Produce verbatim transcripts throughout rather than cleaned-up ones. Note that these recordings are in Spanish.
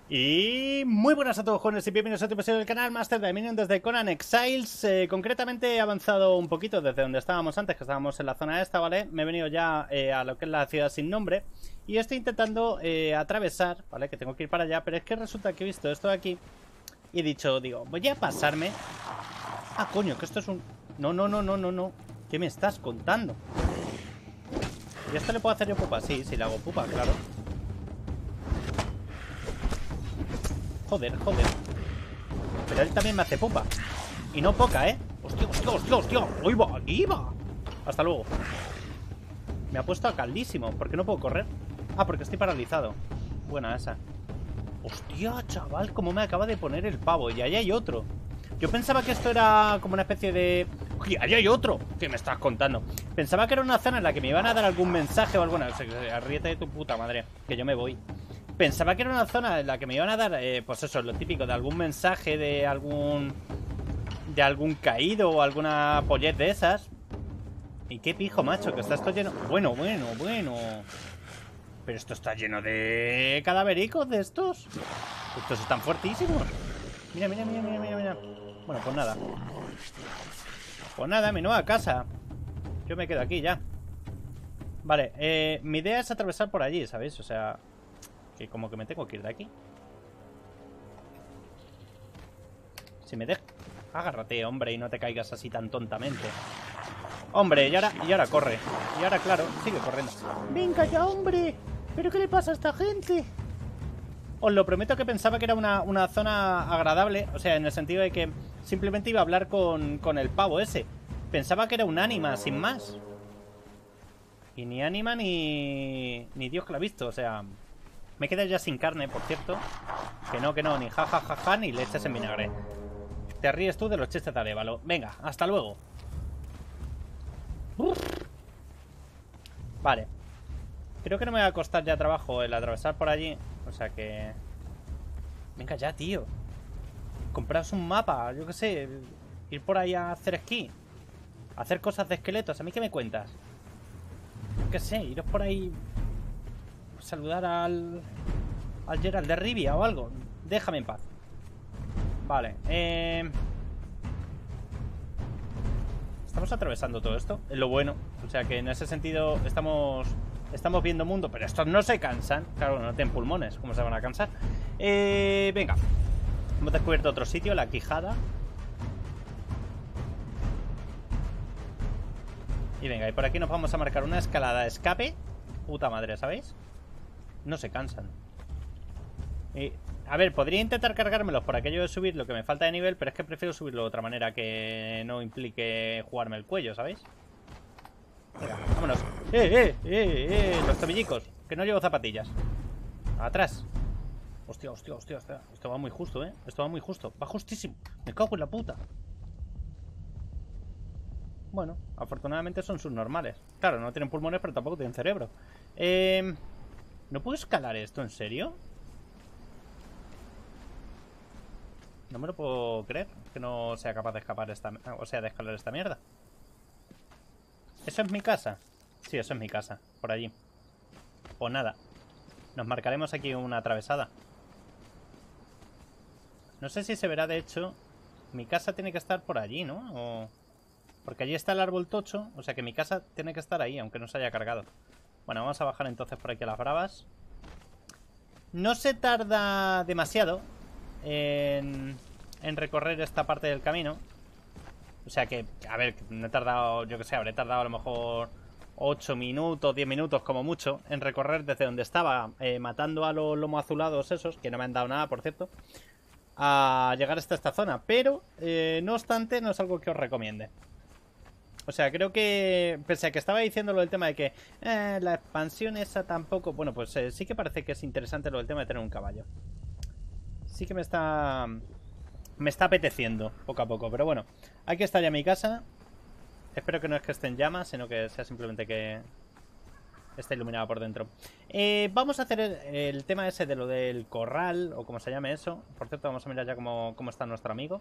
Y muy buenas a todos, jóvenes, y bienvenidos a otro episodio del canal Master Dominion desde Conan Exiles. eh, Concretamente he avanzado un poquito desde donde estábamos antes, que estábamos en la zona esta, ¿vale? Me he venido ya eh, a lo que es la ciudad sin nombre y estoy intentando eh, atravesar, ¿vale? Que tengo que ir para allá, pero es que resulta que he visto esto de aquí y he dicho, digo, voy a pasarme. Ah, coño, que esto es un... No, no, no, no, no, no. ¿Qué me estás contando? ¿Y esto le puedo hacer yo pupa? Sí, sí le hago pupa, claro. Joder, joder. Pero él también me hace pupa. Y no poca, ¿eh? Hostia, hostia, hostia, hostia. ¡Ahí va! ¡Ahí va! Hasta luego. Me ha puesto a caldísimo. ¿Por qué no puedo correr? Ah, porque estoy paralizado. Buena esa. Hostia, chaval, cómo me acaba de poner el pavo. Y ahí hay otro. Yo pensaba que esto era como una especie de... ¡Uy, ahí hay otro! ¿Qué me estás contando? Pensaba que era una zona en la que me iban a dar algún mensaje o alguna... O sea, ríete de tu puta madre, que yo me voy. Pensaba que era una zona en la que me iban a dar, eh, pues eso, lo típico, de algún mensaje, de algún... de algún caído o alguna pollez de esas. Y qué pijo, macho, que está esto lleno... Bueno, bueno, bueno... Pero esto está lleno de cadavericos de estos. Estos están fuertísimos. Mira, mira, mira, mira, mira, mira. Bueno, pues nada. Pues nada, mi nueva casa. Yo me quedo aquí ya. Vale, eh, mi idea es atravesar por allí, ¿sabéis? O sea... Que como que me tengo que ir de aquí. Si me deja... Agárrate, hombre, y no te caigas así tan tontamente. Hombre, y ahora, y ahora corre. Y ahora, claro, sigue corriendo. Venga ya, hombre. ¿Pero qué le pasa a esta gente? Os lo prometo que pensaba que era una, una zona agradable. O sea, en el sentido de que simplemente iba a hablar con, con el pavo ese. Pensaba que era un ánima, sin más. Y ni ánima ni... Ni Dios que lo ha visto, o sea... Me quedé ya sin carne, por cierto. Que no, que no, ni ja, ja, ja, ja, ni leches en vinagre. Te ríes tú de los chistes de Arévalo. Venga, hasta luego. Uf. Vale. Creo que no me va a costar ya trabajo el atravesar por allí. O sea que... Venga ya, tío. Compraros un mapa, yo qué sé. Ir por ahí a hacer esquí. Hacer cosas de esqueletos. ¿A mí qué me cuentas? Yo qué sé, iros por ahí... Saludar al... Al Gerald de Rivia o algo. Déjame en paz. Vale, eh... Estamos atravesando todo esto. Es lo bueno. O sea que en ese sentido estamos... Estamos viendo mundo. Pero estos no se cansan. Claro, no tienen pulmones. ¿Cómo se van a cansar? Eh... Venga. Hemos descubierto otro sitio, la Quijada. Y venga, y por aquí nos vamos a marcar una escalada de escape. Puta madre, ¿sabéis? No se cansan. Y, a ver, podría intentar cargármelos por aquello de subir lo que me falta de nivel, pero es que prefiero subirlo de otra manera que no implique jugarme el cuello, ¿sabéis? Venga, vámonos. ¡Eh, eh, eh, eh! Los tobillicos, que no llevo zapatillas. Atrás. Hostia, hostia, hostia, hostia. Esto va muy justo, ¿eh? Esto va muy justo. Va justísimo. Me cago en la puta. Bueno, afortunadamente son subnormales. Claro, no tienen pulmones, pero tampoco tienen cerebro. Eh... ¿No puedo escalar esto? ¿En serio? No me lo puedo creer que no sea capaz de escapar esta... O sea, de escalar esta mierda. ¿Eso es mi casa? Sí, eso es mi casa. Por allí. Pues nada. Nos marcaremos aquí una atravesada. No sé si se verá, de hecho... Mi casa tiene que estar por allí, ¿no? O... Porque allí está el árbol tocho. O sea que mi casa tiene que estar ahí, aunque no se haya cargado. Bueno, vamos a bajar entonces por aquí a las bravas. No se tarda demasiado en, en recorrer esta parte del camino. O sea que, a ver, no he tardado, yo que sé, habré tardado a lo mejor ocho minutos, diez minutos como mucho en recorrer desde donde estaba, eh, matando a los lomos azulados esos, que no me han dado nada, por cierto, a llegar hasta esta zona. Pero, eh, no obstante, no es algo que os recomiende. O sea, creo que... Pese a que estaba diciendo lo del tema de que eh, la expansión esa tampoco... Bueno, pues eh, sí que parece que es interesante lo del tema de tener un caballo. Sí que me está... Me está apeteciendo poco a poco. Pero bueno, aquí está ya mi casa. Espero que no es que esté en llamas, sino que sea simplemente que esté iluminada por dentro. Eh, vamos a hacer el, el tema ese de lo del corral, o como se llame eso. Por cierto, vamos a mirar ya cómo, cómo está nuestro amigo.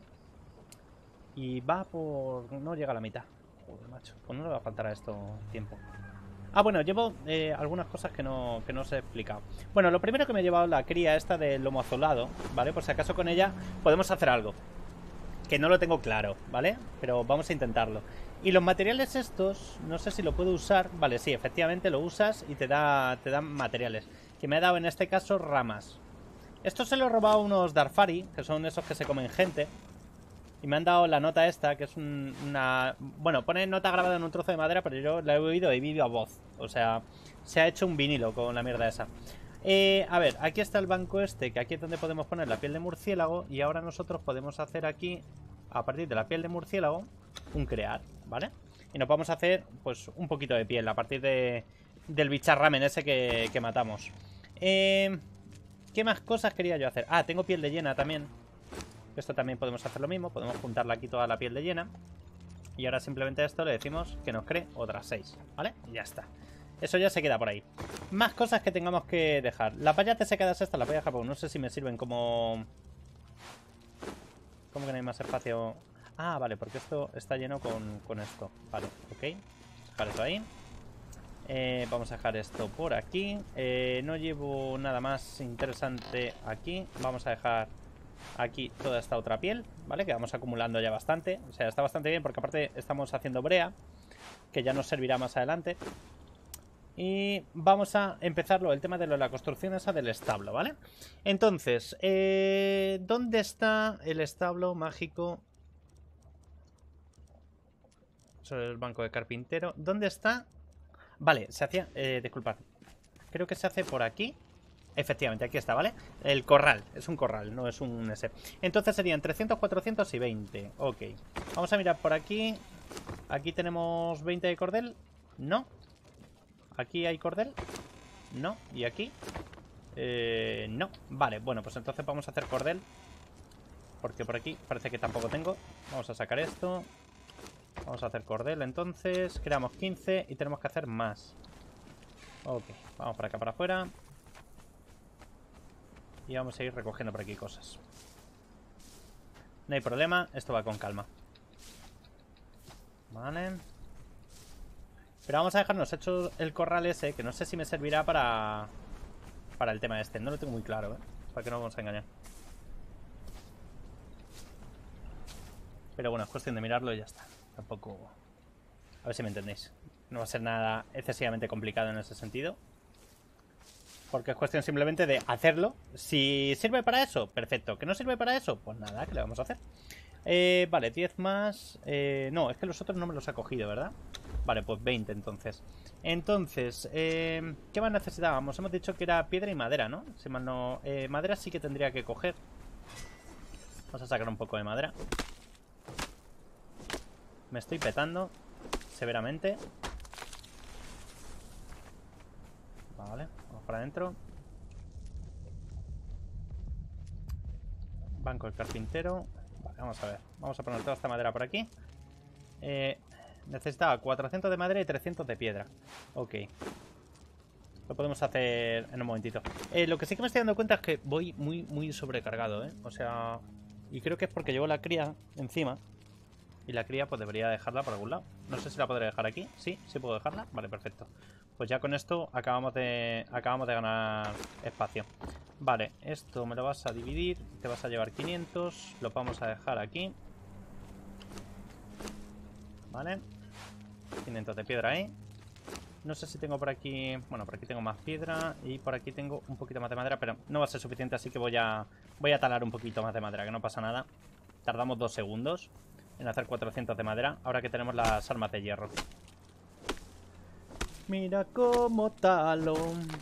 Y va por... No llega a la mitad. Joder, macho, pues no le va a faltar a esto tiempo. Ah, bueno, llevo eh, algunas cosas que no, que no os he explicado. Bueno, lo primero que me he llevado la cría esta del lomo azulado, ¿vale? Por si acaso con ella podemos hacer algo. Que no lo tengo claro, ¿vale? Pero vamos a intentarlo. Y los materiales estos, no sé si lo puedo usar. Vale, sí, efectivamente lo usas y te da te dan materiales. Que me ha dado en este caso ramas. Esto se lo he robado a unos Darfari, que son esos que se comen gente. Y me han dado la nota esta, que es un, una... Bueno, pone nota grabada en un trozo de madera, pero yo la he oído de vídeo a voz. O sea, se ha hecho un vinilo con la mierda esa. Eh, a ver, aquí está el banco este, que aquí es donde podemos poner la piel de murciélago. Y ahora nosotros podemos hacer aquí, a partir de la piel de murciélago, un crear, ¿vale? Y nos vamos a hacer, pues, un poquito de piel a partir de, del bicharramen ese que, que matamos. Eh, ¿Qué más cosas quería yo hacer? Ah, tengo piel de hiena también. Esto también podemos hacer lo mismo. Podemos juntarla aquí toda la piel de hiena. Y ahora simplemente a esto le decimos que nos cree otras seis, ¿vale? Y ya está. Eso ya se queda por ahí. Más cosas que tengamos que dejar. Las vallas de secadas estas las voy a dejar porque no sé si me sirven como... ¿Cómo que no hay más espacio? Ah, vale, porque esto está lleno con, con esto. Vale, ok. Dejar eso ahí. Eh, vamos a dejar esto por aquí. Eh, no llevo nada más interesante aquí. Vamos a dejar aquí toda esta otra piel, ¿vale? Que vamos acumulando ya bastante. O sea, está bastante bien porque aparte estamos haciendo brea, que ya nos servirá más adelante. Y vamos a empezarlo, el tema de la construcción esa del establo, ¿vale? Entonces, eh, ¿dónde está el establo mágico? Sobre el banco de carpintero. ¿Dónde está? Vale, se hacía... Eh, disculpad. Creo que se hace por aquí. Efectivamente, aquí está, ¿vale? El corral, es un corral, no es un ese. Entonces serían trescientos, cuatrocientos y veinte. Ok. Vamos a mirar por aquí. Aquí tenemos veinte de cordel. No. Aquí hay cordel. No. ¿Y aquí? Eh, no. Vale, bueno, pues entonces vamos a hacer cordel. Porque por aquí parece que tampoco tengo. Vamos a sacar esto. Vamos a hacer cordel, entonces. Creamos quince y tenemos que hacer más. Ok, vamos para acá, para afuera. Y vamos a ir recogiendo por aquí cosas. No hay problema, esto va con calma. Vale. Pero vamos a dejarnos hecho el corral ese, que no sé si me servirá para... Para el tema este, no lo tengo muy claro, ¿eh? Para que no vamos a engañar. Pero bueno, es cuestión de mirarlo y ya está. Tampoco... A ver si me entendéis. No va a ser nada excesivamente complicado en ese sentido. Porque es cuestión simplemente de hacerlo. Si sirve para eso, perfecto. ¿Que no sirve para eso? Pues nada, ¿qué le vamos a hacer? Eh, vale, diez más. Eh, no, es que los otros no me los ha cogido, ¿verdad? Vale, pues veinte entonces. Entonces, eh, ¿qué más necesitábamos? Hemos dicho que era piedra y madera, ¿no? Si mal no... Eh, madera sí que tendría que coger. Vamos a sacar un poco de madera. Me estoy petando severamente. Vale, vamos para adentro. Banco del carpintero. Vale, vamos a ver. Vamos a poner toda esta madera por aquí. Eh, necesitaba cuatrocientos de madera y trescientos de piedra. Ok. Lo podemos hacer en un momentito. Eh, lo que sí que me estoy dando cuenta es que voy muy, muy sobrecargado, ¿eh? O sea... Y creo que es porque llevo la cría encima. Y la cría pues debería dejarla por algún lado. No sé si la podré dejar aquí. Sí, sí puedo dejarla. Vale, perfecto. Pues ya con esto acabamos de acabamos de ganar espacio. Vale, esto me lo vas a dividir. Te vas a llevar quinientos. Lo vamos a dejar aquí. Vale. quinientos de piedra ahí. No sé si tengo por aquí... Bueno, por aquí tengo más piedra. Y por aquí tengo un poquito más de madera. Pero no va a ser suficiente, así que voy a... Voy a talar un poquito más de madera, que no pasa nada. Tardamos dos segundos en hacer cuatrocientos de madera. Ahora que tenemos las armas de hierro. Mira cómo talo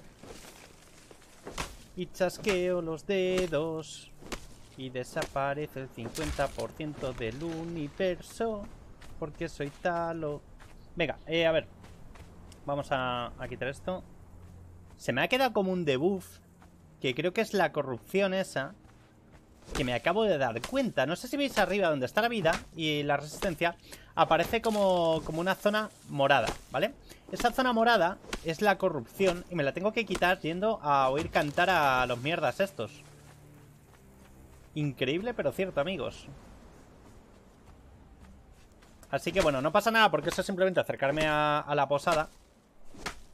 y chasqueo los dedos y desaparece el cincuenta por ciento del universo porque soy talo. Venga, eh, a ver. Vamos a, a quitar esto. Se me ha quedado como un debuff, que creo que es la corrupción esa, que me acabo de dar cuenta. No sé si veis arriba donde está la vida y la resistencia, aparece como, como una zona morada, ¿vale? Esa zona morada es la corrupción y me la tengo que quitar yendo a oír cantar a los mierdas estos. Increíble pero cierto, amigos. Así que bueno, no pasa nada porque eso es simplemente acercarme a, a la posada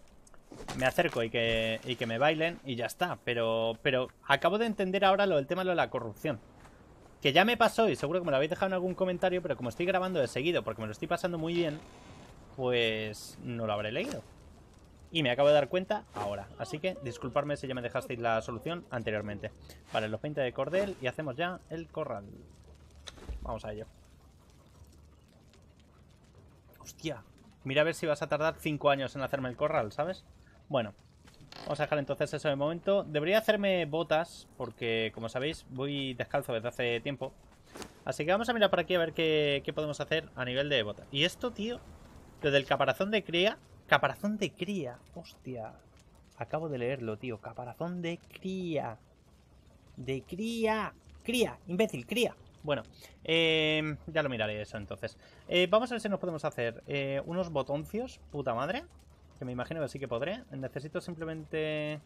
me acerco y que, y que me bailen y ya está. Pero, pero acabo de entender ahora lo del tema de la corrupción. Que ya me pasó y seguro que me lo habéis dejado en algún comentario, pero como estoy grabando de seguido porque me lo estoy pasando muy bien, pues no lo habré leído. Y me acabo de dar cuenta ahora. Así que disculparme si ya me dejasteis la solución anteriormente. Vale, los veinte de cordel y hacemos ya el corral. Vamos a ello. Hostia. Mira a ver si vas a tardar cinco años en hacerme el corral, ¿sabes? Bueno, vamos a dejar entonces eso de momento. Debería hacerme botas porque, como sabéis, voy descalzo desde hace tiempo. Así que vamos a mirar por aquí a ver qué, qué podemos hacer a nivel de botas. Y esto, tío, lo del caparazón de cría. Caparazón de cría. Hostia. Acabo de leerlo, tío. Caparazón de cría. De cría. Cría. Imbécil, cría. Bueno, eh, ya lo miraré eso entonces. Eh, vamos a ver si nos podemos hacer eh, unos botoncios. Puta madre. Que me imagino que sí que podré. Necesito simplemente...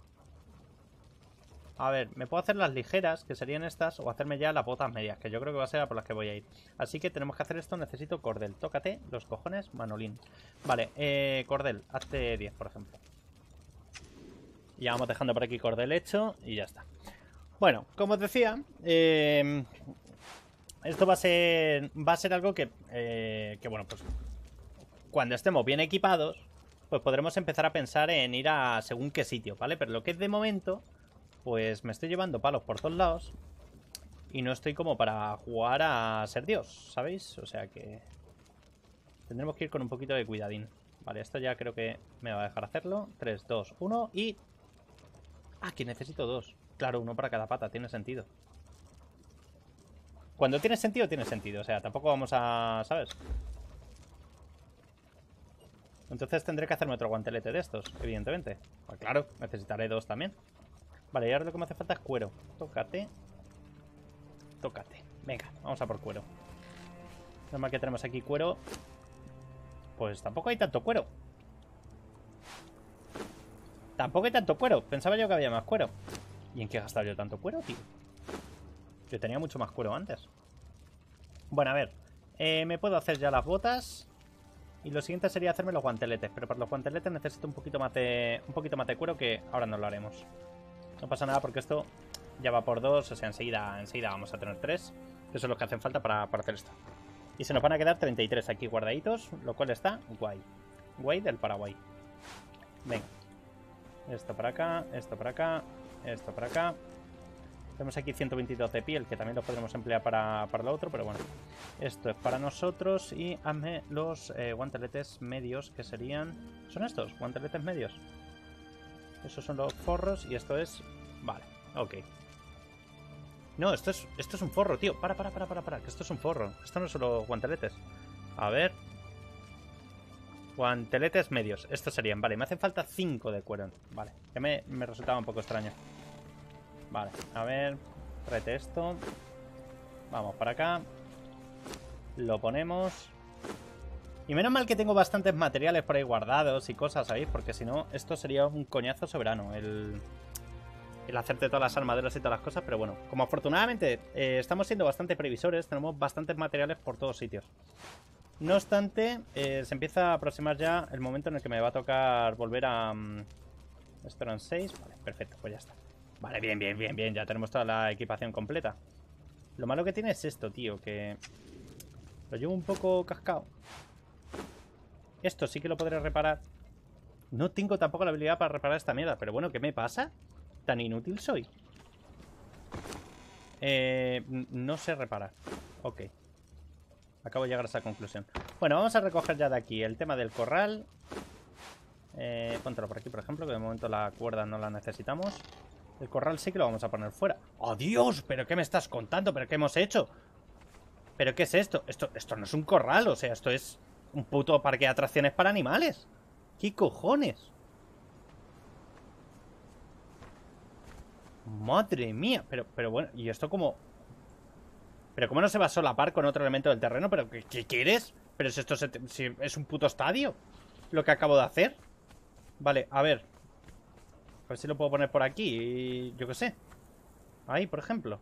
A ver, me puedo hacer las ligeras, que serían estas, o hacerme ya las botas medias, que yo creo que va a ser a por las que voy a ir. Así que tenemos que hacer esto. Necesito cordel. Tócate los cojones, Manolín. Vale, eh, cordel. Hazte diez, por ejemplo. Ya vamos dejando por aquí cordel hecho y ya está. Bueno, como os decía, eh, esto va a ser va a ser algo que, eh, que, bueno, pues cuando estemos bien equipados, pues podremos empezar a pensar en ir a según qué sitio, ¿vale? Pero lo que es de momento, pues me estoy llevando palos por todos lados y no estoy como para jugar a ser Dios, ¿sabéis? O sea que tendremos que ir con un poquito de cuidadín. Vale, esto ya creo que me va a dejar hacerlo. tres, dos, uno y... Ah, que necesito dos. Claro, uno para cada pata, tiene sentido. Cuando tiene sentido, tiene sentido. O sea, tampoco vamos a... ¿sabes? Entonces tendré que hacerme otro guantelete de estos, evidentemente. Pues claro, necesitaré dos también. Vale, y ahora lo que me hace falta es cuero. Tócate. Tócate. Venga, vamos a por cuero. Normal que tenemos aquí cuero. Pues tampoco hay tanto cuero. Tampoco hay tanto cuero. Pensaba yo que había más cuero. ¿Y en qué he gastado yo tanto cuero, tío? Yo tenía mucho más cuero antes. Bueno, a ver. Eh, me puedo hacer ya las botas. Y lo siguiente sería hacerme los guanteletes. Pero para los guanteletes necesito un poquito más de, un poquito más de cuero, que ahora no lo haremos. No pasa nada porque esto ya va por dos. O sea, enseguida, enseguida vamos a tener tres. Eso es lo que hacen falta para, para hacer esto. Y se nos van a quedar treinta y tres aquí guardaditos. Lo cual está guay. Guay del Paraguay. Venga. Esto para acá, esto para acá, esto para acá. Tenemos aquí ciento veintidós de piel, que también lo podremos emplear para, para lo otro, pero bueno. Esto es para nosotros y hazme los eh, guanteletes medios, que serían... ¿Son estos? ¿Guanteletes medios? Esos son los forros y esto es... Vale, ok. No, esto es, esto es un forro, tío. Para, para, para, para, para, que esto es un forro. Esto no son los guanteletes. A ver... Guanteletes medios, estos serían, vale, me hacen falta cinco de cuero. Vale, que me, me resultaba un poco extraño. Vale, a ver, tráete esto. Vamos para acá. Lo ponemos. Y menos mal que tengo bastantes materiales por ahí guardados y cosas, ¿sabéis? Porque si no, esto sería un coñazo soberano, el, el hacerte todas las armaduras y todas las cosas. Pero bueno, como afortunadamente eh, estamos siendo bastante previsores, tenemos bastantes materiales por todos sitios. No obstante, eh, se empieza a aproximar ya el momento en el que me va a tocar volver a... Um, esto eran seis. Vale, perfecto, pues ya está. Vale, bien, bien, bien, bien. Ya tenemos toda la equipación completa. Lo malo que tiene es esto, tío, que... Lo llevo un poco cascado. Esto sí que lo podré reparar. No tengo tampoco la habilidad para reparar esta mierda. Pero bueno, ¿qué me pasa? ¿Tan inútil soy? Eh, no sé reparar. Ok. Acabo de llegar a esa conclusión. Bueno, vamos a recoger ya de aquí el tema del corral. Eh, póntelo por aquí, por ejemplo, que de momento la cuerda no la necesitamos. El corral sí que lo vamos a poner fuera. ¡Oh, Dios! ¿Pero qué me estás contando? ¿Pero qué hemos hecho? ¿Pero qué es esto? Esto, esto no es un corral, o sea, esto es un puto parque de atracciones para animales. ¿Qué cojones? Madre mía. Pero, pero bueno, ¿y esto cómo...? ¿Pero cómo no se va a solapar con otro elemento del terreno? ¿Pero qué, qué quieres? ¿Pero si esto se te, si es un puto estadio? Lo que acabo de hacer. Vale, a ver. A ver si lo puedo poner por aquí. Yo qué sé. Ahí, por ejemplo.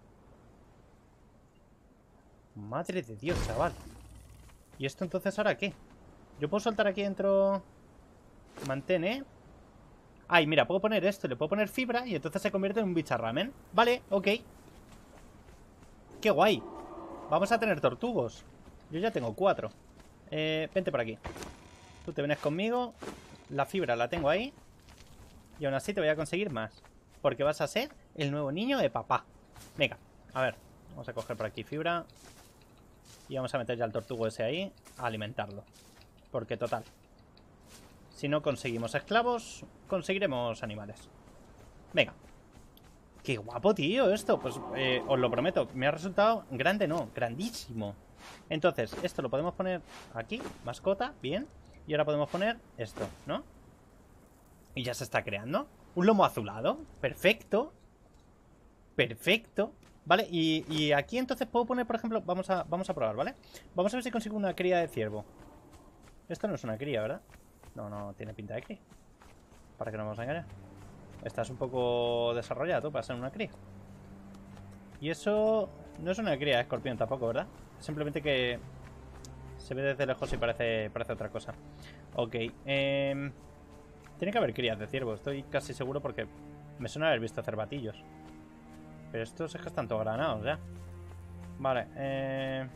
Madre de Dios, chaval. ¿Y esto entonces ahora qué? ¿Yo puedo soltar aquí dentro? Mantén, ¿eh? Ay, mira, puedo poner esto, le puedo poner fibra y entonces se convierte en un bicharramen. Vale, ok. Qué guay. Vamos a tener tortugos. Yo ya tengo cuatro. Eh, vente por aquí. Tú te vienes conmigo. La fibra la tengo ahí. Y aún así te voy a conseguir más. Porque vas a ser el nuevo niño de papá. Venga, a ver. Vamos a coger por aquí fibra. Y vamos a meter ya el tortugo ese ahí. A alimentarlo. Porque total, si no conseguimos esclavos, conseguiremos animales. Venga. Qué guapo, tío, esto. Pues eh, os lo prometo. Me ha resultado grande, no, grandísimo. Entonces, esto lo podemos poner aquí. Mascota, bien. Y ahora podemos poner esto, ¿no? Y ya se está creando. Un lomo azulado. Perfecto. Perfecto. Vale, y, y aquí entonces puedo poner, por ejemplo, vamos a, vamos a probar, ¿vale? Vamos a ver si consigo una cría de ciervo. Esto no es una cría, ¿verdad? No, no tiene pinta de cría. ¿Para qué nos vamos a engañar? Estás un poco desarrollado para ser una cría. Y eso no es una cría, escorpión tampoco, ¿verdad? Simplemente que se ve desde lejos y parece, parece otra cosa. Ok, eh, tiene que haber crías de ciervo, estoy casi seguro porque me suena haber visto cervatillos. Pero estos es que están todos granados ya. Vale, eh...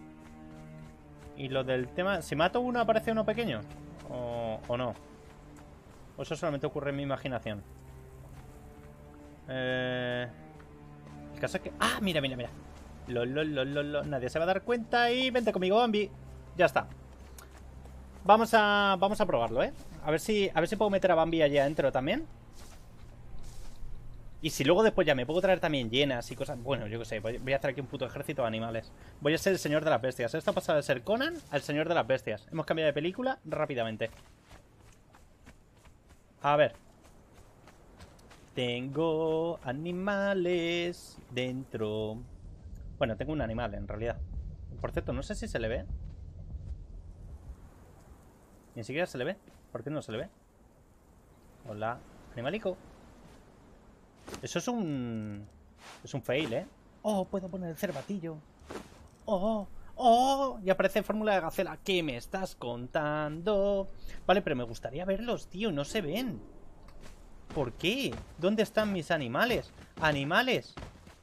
y lo del tema... Si mato uno, ¿aparece uno pequeño? ¿O, o no? ¿O eso solamente ocurre en mi imaginación? Eh... El caso es que... ¡Ah! Mira, mira, mira. Lo, lo, lo, lo, lo. Nadie se va a dar cuenta y... Vente conmigo, Bambi. Ya está. Vamos a... Vamos a probarlo, ¿eh? A ver si... A ver si puedo meter a Bambi allí adentro también. Y si luego después ya me puedo traer también llenas y cosas... Bueno, yo qué sé, voy a hacer aquí un puto ejército de animales. Voy a ser el señor de las bestias. Esto ha pasado de ser Conan al señor de las bestias. Hemos cambiado de película rápidamente. A ver. Tengo animales dentro. Bueno, tengo un animal en realidad. Por cierto, no sé si se le ve. Ni siquiera se le ve. ¿Por qué no se le ve? Hola, animalico. Eso es un... Es un fail, ¿eh? Oh, puedo poner el cervatillo. Oh, oh, y aparece fórmula de gacela. ¿Qué me estás contando? Vale, pero me gustaría verlos, tío. No se ven. ¿Por qué? ¿Dónde están mis animales? ¡Animales!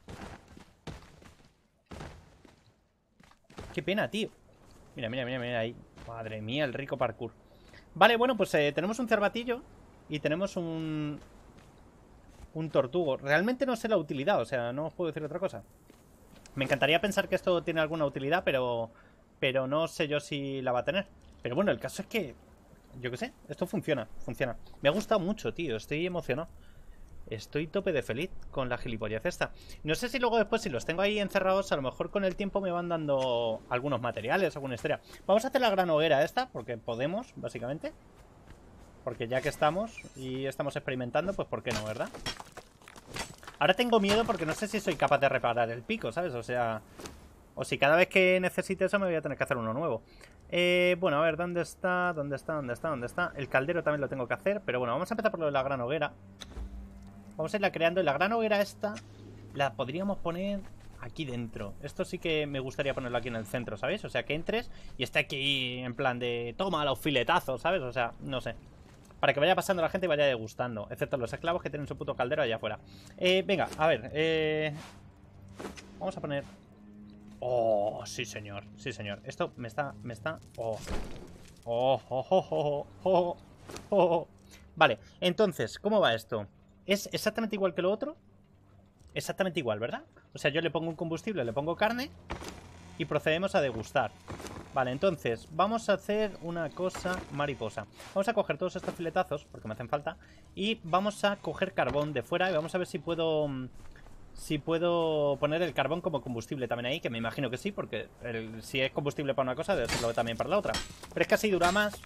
Qué pena, tío. Mira, mira, mira, mira ahí. Madre mía, el rico parkour. Vale, bueno, pues eh, tenemos un cervatillo. Y tenemos un... Un tortugo. Realmente no sé la utilidad, o sea, no os puedo decir otra cosa. Me encantaría pensar que esto tiene alguna utilidad, pero... Pero no sé yo si la va a tener. Pero bueno, el caso es que... Yo qué sé, esto funciona, funciona. Me ha gustado mucho, tío, estoy emocionado. Estoy tope de feliz con la gilipollez esta. No sé si luego después, si los tengo ahí encerrados, a lo mejor con el tiempo me van dando algunos materiales, alguna historia. Vamos a hacer la gran hoguera esta, porque podemos, básicamente. Porque ya que estamos y estamos experimentando, pues ¿por qué no, verdad? Ahora tengo miedo porque no sé si soy capaz de reparar el pico, ¿sabes? O sea... O si cada vez que necesite eso me voy a tener que hacer uno nuevo. Eh, bueno, a ver, ¿dónde está? ¿Dónde está? ¿Dónde está? ¿Dónde está? El caldero también lo tengo que hacer. Pero bueno, vamos a empezar por lo de la gran hoguera. Vamos a irla creando. Y la gran hoguera esta la podríamos poner aquí dentro. Esto sí que me gustaría ponerlo aquí en el centro, ¿sabéis? O sea, que entres y esté aquí en plan de... Toma los filetazos, ¿sabes? O sea, no sé. Para que vaya pasando la gente y vaya degustando. Excepto los esclavos que tienen su puto caldero allá afuera. Eh, venga, a ver. Eh... Vamos a poner... Oh, sí señor, sí señor. Esto me está, me está... Oh, oh, oh, oh, oh, oh, oh, oh. Vale, entonces, ¿cómo va esto? ¿Es exactamente igual que lo otro? Exactamente igual, ¿verdad? O sea, yo le pongo un combustible, le pongo carne y procedemos a degustar. Vale, entonces, vamos a hacer una cosa mariposa. Vamos a coger todos estos filetazos, porque me hacen falta, y vamos a coger carbón de fuera y vamos a ver si puedo... Si puedo poner el carbón como combustible también ahí, que me imagino que sí, porque el, si es combustible para una cosa, debe serlo también para la otra. Pero es que así dura más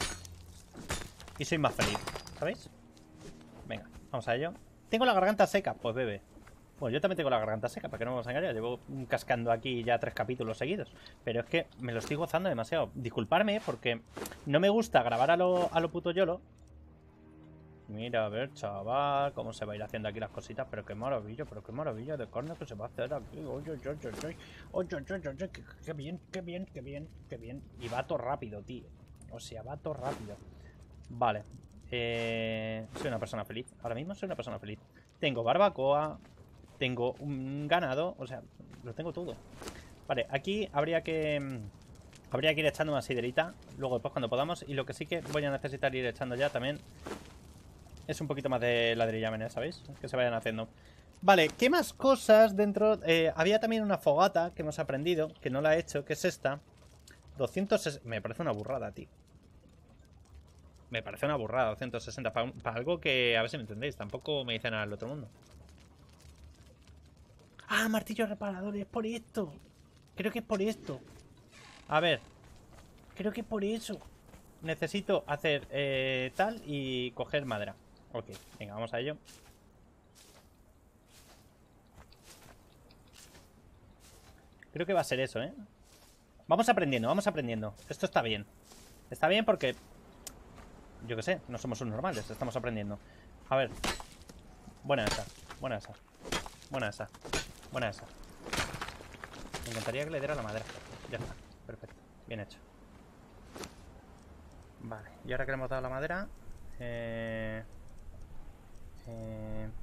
y soy más feliz, ¿sabéis? Venga, vamos a ello. ¿Tengo la garganta seca? Pues bebe. Bueno, yo también tengo la garganta seca, para que no me vamos a engañar. Llevo cascando aquí ya tres capítulos seguidos. Pero es que me lo estoy gozando demasiado. Disculparme, porque no me gusta grabar a lo, a lo puto yolo. Mira, a ver, chaval, cómo se va a ir haciendo aquí las cositas. Pero qué maravilla, pero qué maravilla de carne que se va a hacer aquí. Oye, oye, oye, oye, oye, oye, oye, oye, qué, qué bien, qué bien, qué bien, qué bien. Y va todo rápido, tío. O sea, va todo rápido. Vale. Eh, soy una persona feliz. Ahora mismo soy una persona feliz. Tengo barbacoa. Tengo un ganado. O sea, lo tengo todo. Vale, aquí habría que... Habría que ir echando una siderita. Luego después cuando podamos. Y lo que sí que voy a necesitar ir echando ya también es un poquito más de ladrillámenes, ¿sabéis? Que se vayan haciendo. Vale, ¿qué más cosas dentro? Eh, había también una fogata que hemos aprendido, que no la he hecho, que es esta. doscientos sesenta... Me parece una burrada, tío. Me parece una burrada, doscientos sesenta. Para, para algo que, a ver si me entendéis, tampoco me dice nada del otro mundo. Ah, martillo reparador, es por esto. Creo que es por esto. A ver, creo que es por eso. Necesito hacer eh, tal y coger madera. Ok, venga, vamos a ello. Creo que va a ser eso, ¿eh? Vamos aprendiendo, vamos aprendiendo. Esto está bien. Está bien porque... Yo qué sé, no somos unos normales, estamos aprendiendo. A ver. Buena esa, buena esa. Buena esa, buena esa. Me encantaría que le diera la madera. Ya está, perfecto, bien hecho. Vale, y ahora que le hemos dado la madera... Eh... Eh...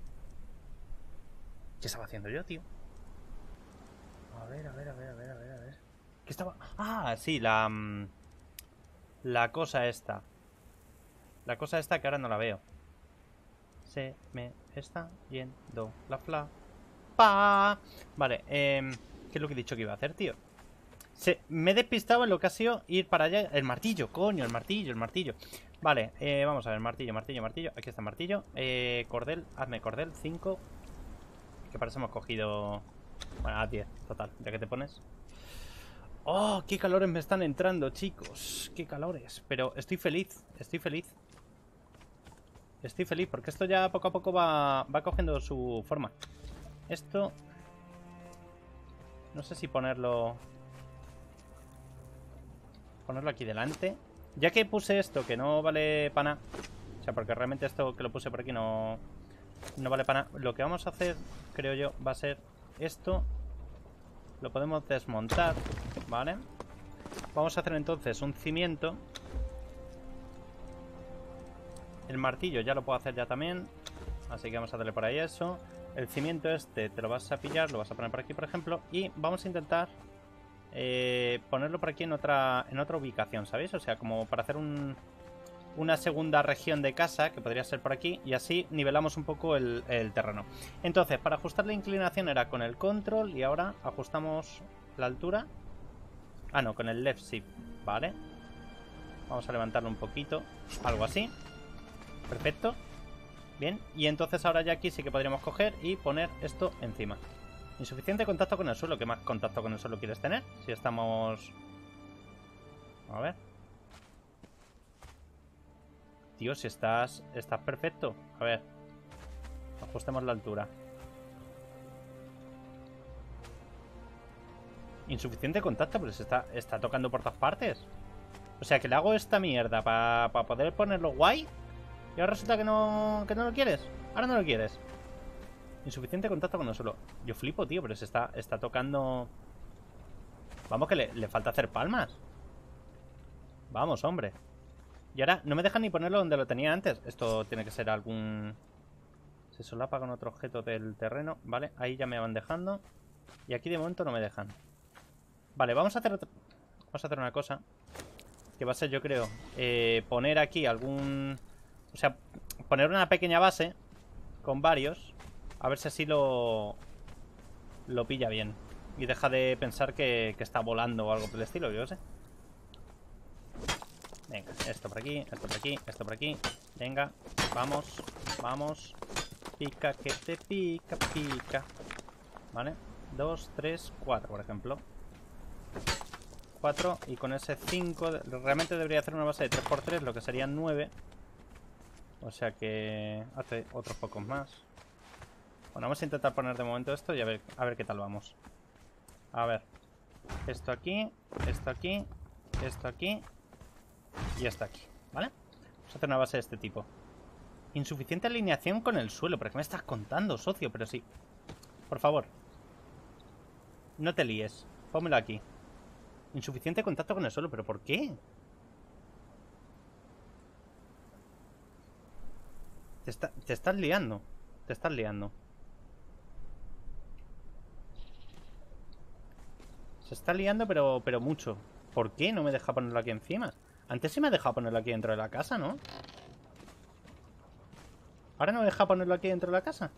¿Qué estaba haciendo yo, tío? A ver, a ver, a ver, a ver, a ver, a ver. ¿Qué estaba...? Ah, sí, la... La cosa esta. La cosa esta que ahora no la veo. Se me está yendo la fla... ¡Pa! Vale, eh... ¿qué es lo que he dicho que iba a hacer, tío? Se... Me he despistado en lo que ha sido ir para allá. El martillo, coño, el martillo, el martillo. Vale, eh, vamos a ver, martillo, martillo, martillo. Aquí está el martillo. Eh, cordel, hazme cordel, cinco. Que para eso hemos cogido... Bueno, a diez, total, ya que te pones. ¡Oh! ¡Qué calores me están entrando, chicos! ¡Qué calores! Pero estoy feliz, estoy feliz. Estoy feliz porque esto ya poco a poco va, va cogiendo su forma. Esto... No sé si ponerlo... Ponerlo aquí delante. Ya que puse esto, que no vale para nada. O sea, porque realmente esto que lo puse por aquí no... No vale para nada. Lo que vamos a hacer, creo yo, va a ser esto. Lo podemos desmontar, ¿vale? Vamos a hacer entonces un cimiento. El martillo ya lo puedo hacer ya también. Así que vamos a darle por ahí eso. El cimiento este te lo vas a pillar, lo vas a poner por aquí, por ejemplo. Y vamos a intentar eh, ponerlo por aquí en otra, en otra ubicación, ¿sabéis? O sea, como para hacer un... una segunda región de casa, que podría ser por aquí, y así nivelamos un poco el, el terreno. Entonces, para ajustar la inclinación era con el control, y ahora ajustamos la altura. Ah, no, con el left shift, vale. Vamos a levantarlo un poquito, algo así. Perfecto. Bien, y entonces ahora ya aquí sí que podríamos coger y poner esto encima. Insuficiente contacto con el suelo. ¿Qué más contacto con el suelo quieres tener? Si estamos... A ver... Tío, si estás... Estás perfecto. A ver. Ajustemos la altura. Insuficiente contacto, pero se está, está tocando por todas partes. O sea, que le hago esta mierda para pa poder ponerlo guay. Y ahora resulta que no, que no lo quieres. Ahora no lo quieres. Insuficiente contacto con el suelo. Yo flipo, tío, pero se está, está tocando... Vamos, que le, le falta hacer palmas. Vamos, hombre. Y ahora no me dejan ni ponerlo donde lo tenía antes. Esto tiene que ser algún... Se solapa con otro objeto del terreno. Vale, ahí ya me van dejando. Y aquí de momento no me dejan. Vale, vamos a hacer otro... Vamos a hacer una cosa. Que va a ser, yo creo, eh, poner aquí algún... O sea, poner una pequeña base con varios. A ver si así lo... Lo pilla bien. Y deja de pensar que, que está volando o algo por el estilo, yo sé. Venga, esto por aquí, esto por aquí, esto por aquí. Venga, vamos, vamos. Pica que te pica, pica. Vale, dos, tres, cuatro, por ejemplo. cuatro y con ese cinco... Realmente debería hacer una base de tres por tres, lo que serían nueve. O sea que hace otros pocos más. Bueno, vamos a intentar poner de momento esto y a ver, a ver qué tal vamos. A ver. Esto aquí, esto aquí, esto aquí y esto aquí, ¿vale? Vamos a hacer una base de este tipo. Insuficiente alineación con el suelo. ¿Pero qué me estás contando, socio? Pero sí. Por favor. No te líes. Pónmelo aquí. Insuficiente contacto con el suelo. ¿Pero por qué? Te, está, te estás liando. Te estás liando. Se está liando, pero, pero mucho. ¿Por qué no me deja ponerlo aquí encima? Antes sí me ha dejado ponerlo aquí dentro de la casa, ¿no? ¿Ahora no me deja ponerlo aquí dentro de la casa?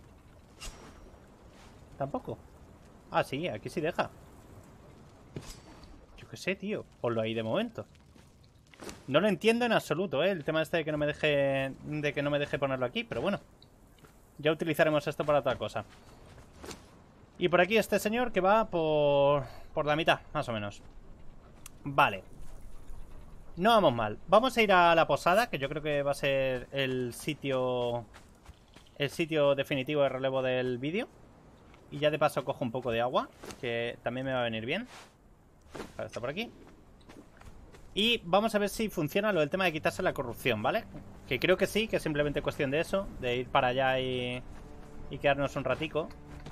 Tampoco. Ah, sí, aquí sí deja. Yo qué sé, tío. Ponlo ahí de momento. No lo entiendo en absoluto, ¿eh? El tema este de que no me deje. De que no me deje ponerlo aquí, pero bueno. Ya utilizaremos esto para otra cosa. Y por aquí este señor que va por. Por la mitad, más o menos. Vale. No vamos mal. Vamos a ir a la posada, que yo creo que va a ser el sitio. El sitio definitivo de relevo del vídeo. Y ya de paso cojo un poco de agua, que también me va a venir bien. Ahora está por aquí. Y vamos a ver si funciona lo del tema de quitarse la corrupción, ¿vale? Que creo que sí, que es simplemente cuestión de eso. De ir para allá y, y quedarnos un ratico.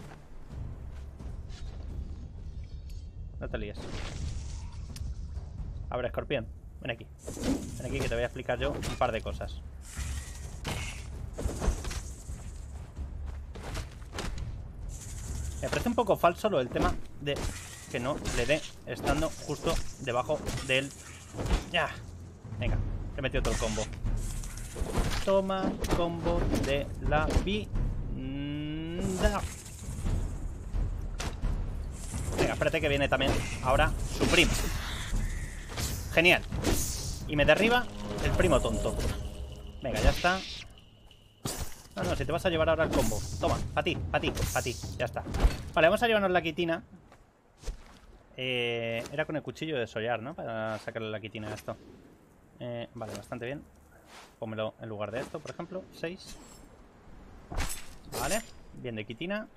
No te líes. A ver, escorpión, ven aquí. Ven aquí que te voy a explicar yo un par de cosas. Me parece un poco falso lo del tema de que no le dé estando justo debajo del... Ya. Venga, he metido todo el combo. Toma combo de la vida. Venga, espérate que viene también ahora su primo. Genial. Y me derriba el primo tonto. Venga, ya está. No, no, si te vas a llevar ahora el combo. Toma, para ti, para ti, para ti. Ya está. Vale, vamos a llevarnos la quitina. Eh, era con el cuchillo de desollar, ¿no? Para sacarle la quitina a esto. Eh, vale, bastante bien. Pónmelo en lugar de esto, por ejemplo. seis. Vale, bien de quitina.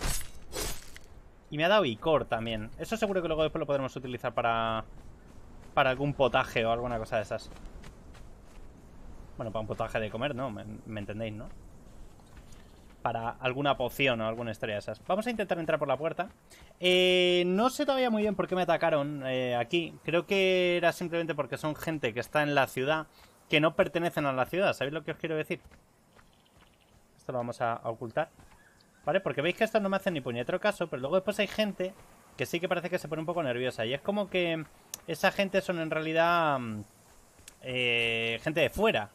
Y me ha dado icor también. Eso seguro que luego después lo podremos utilizar para... Para algún potaje o alguna cosa de esas. Bueno, para un potaje de comer, ¿no? Me, me entendéis, ¿no? Para alguna poción o alguna historia de esas. Vamos a intentar entrar por la puerta. Eh, no sé todavía muy bien por qué me atacaron eh, aquí. Creo que era simplemente porque son gente que está en la ciudad, que no pertenecen a la ciudad. ¿Sabéis lo que os quiero decir? Esto lo vamos a, a ocultar. ¿Vale? Porque veis que estos no me hacen ni puñetero caso, pero luego después hay gente que sí que parece que se pone un poco nerviosa. Y es como que esa gente son en realidad eh, gente de fuera.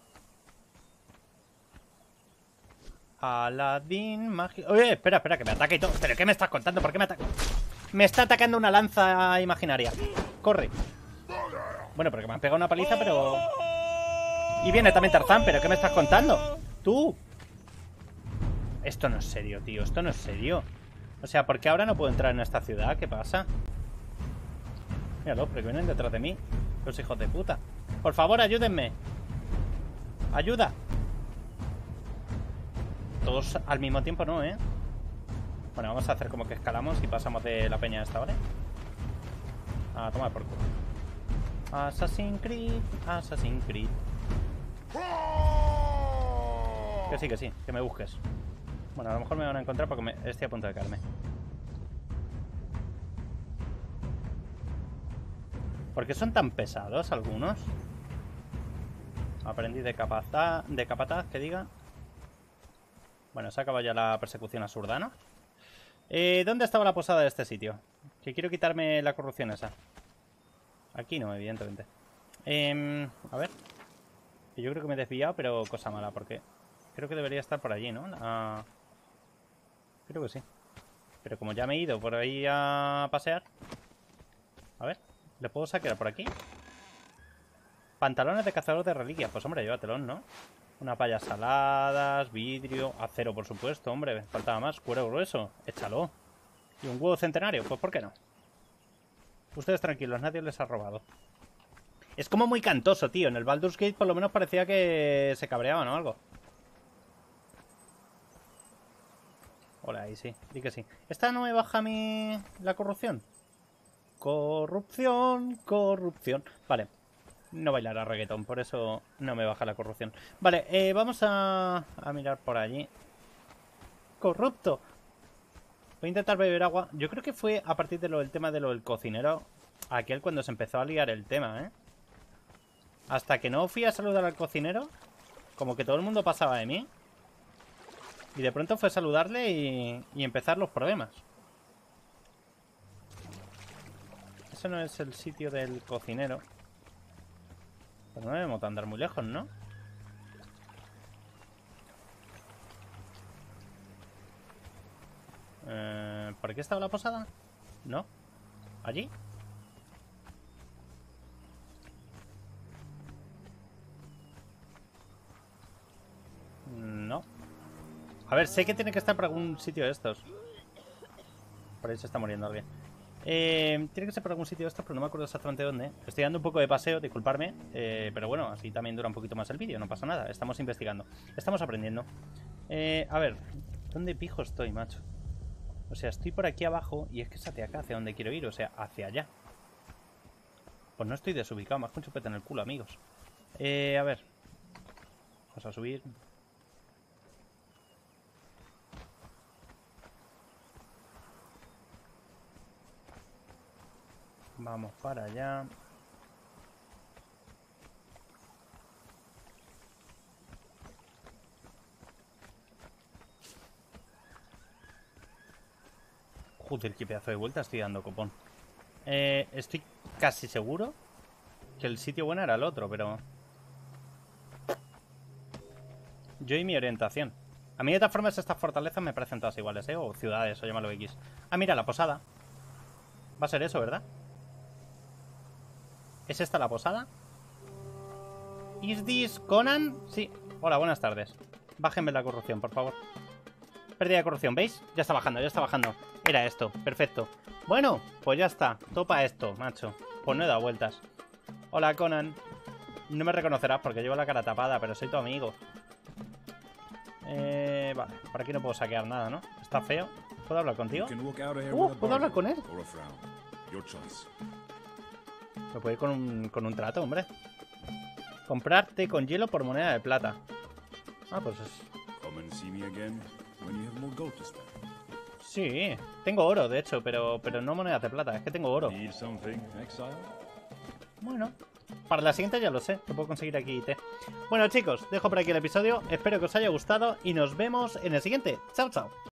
Aladdin, mágico... Oye, espera, espera, que me ataque y todo. ¿Pero qué me estás contando? ¿Por qué me ataca? Me está atacando una lanza imaginaria. Corre. Bueno, porque me han pegado una paliza, pero... Y viene también Tarzán, ¿pero qué me estás contando? Tú. Esto no es serio, tío. Esto no es serio. O sea, ¿por qué ahora no puedo entrar en esta ciudad? ¿Qué pasa? Míralo, porque vienen detrás de mí los hijos de puta. Por favor, ayúdenme. Ayuda. Todos al mismo tiempo no, ¿eh? Bueno, vamos a hacer como que escalamos y pasamos de la peña esta, ¿vale? A tomar por culo. Assassin's Creed, Assassin's Creed. Que sí, que sí, que me busques. Bueno, a lo mejor me van a encontrar porque me estoy a punto de caerme. ¿Por qué son tan pesados algunos? Aprendiz de capataz, de capataz, que diga. Bueno, se acaba ya la persecución absurda, ¿no? Eh, ¿Dónde estaba la posada de este sitio? Que quiero quitarme la corrupción esa. Aquí no, evidentemente. Eh, a ver. Yo creo que me he desviado, pero cosa mala, porque creo que debería estar por allí, ¿no? La... Creo que sí. Pero como ya me he ido por ahí a pasear... A ver, ¿le puedo saquear por aquí? Pantalones de cazador de reliquias. Pues hombre, llévatelón, ¿no? Una palla saladas, vidrio, acero por supuesto, hombre, faltaba más, cuero grueso, échalo. Y un huevo centenario, pues ¿por qué no? Ustedes tranquilos, nadie les ha robado. Es como muy cantoso, tío, en el Baldur's Gate por lo menos parecía que se cabreaban o algo. Hola, ahí sí, di que sí. ¿Esta no me baja a mí la corrupción? Corrupción, corrupción. Vale. No bailará reggaetón, por eso no me baja la corrupción. Vale, eh, vamos a, a mirar por allí. Corrupto. Voy a intentar beber agua. Yo creo que fue a partir de lo del tema de lo del cocinero aquel cuando se empezó a liar el tema, ¿eh? Hasta que no fui a saludar al cocinero, como que todo el mundo pasaba de mí. Y de pronto fue saludarle y, y empezar los problemas. Ese no es el sitio del cocinero. Pero no debemos andar muy lejos, ¿no? Eh, ¿Por qué estaba la posada? ¿No? ¿Allí? No. A ver, sé que tiene que estar por algún sitio de estos. Por ahí se está muriendo alguien. Eh, tiene que ser por algún sitio de estos, pero no me acuerdo exactamente dónde. Estoy dando un poco de paseo, disculparme. Eh, pero bueno, así también dura un poquito más el vídeo, no pasa nada. Estamos investigando. Estamos aprendiendo. Eh, a ver, ¿dónde pijo estoy, macho? O sea, estoy por aquí abajo y es que es hacia acá, hacia donde quiero ir, o sea, hacia allá. Pues no estoy desubicado, más que un chupete en el culo, amigos. Eh, a ver. Vamos a subir. Vamos para allá. Joder, qué pedazo de vuelta estoy dando, copón. Eh, estoy casi seguro que el sitio bueno era el otro, pero... Yo y mi orientación. A mí de todas formas estas fortalezas me parecen todas iguales, ¿eh? O ciudades, o llámalo X. Ah, mira, la posada. Va a ser eso, ¿verdad? ¿Es esta la posada? ¿Is this Conan? Sí. Hola, buenas tardes. Bájenme la corrupción, por favor. Pérdida de corrupción, ¿veis? Ya está bajando, ya está bajando. Era esto, perfecto. Bueno, pues ya está. Topa esto, macho. Pues no he dado vueltas. Hola, Conan. No me reconocerás porque llevo la cara tapada, pero soy tu amigo. Eh, vale, por aquí no puedo saquear nada, ¿no? Está feo. ¿Puedo hablar contigo? Uh, ¿puedo hablar con él? Me puedo ir con un, con un trato, hombre. Comprarte con hielo por moneda de plata. Ah, pues es... Sí, tengo oro, de hecho, pero, pero no monedas de plata. Es que tengo oro. Bueno, para la siguiente ya lo sé. Lo puedo conseguir aquí, té. Bueno, chicos, dejo por aquí el episodio. Espero que os haya gustado y nos vemos en el siguiente. Chao, chao.